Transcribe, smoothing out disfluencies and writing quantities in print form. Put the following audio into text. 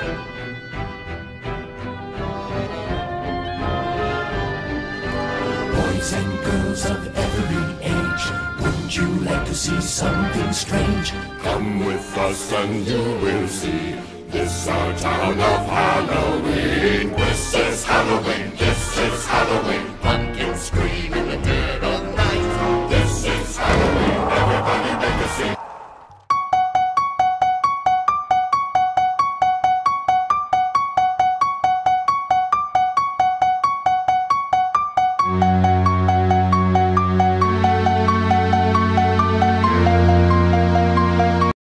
Boys and girls of every age, wouldn't you like to see something strange? Come with us and you will see. This our town of Halloween. This is Halloween. This is Halloween.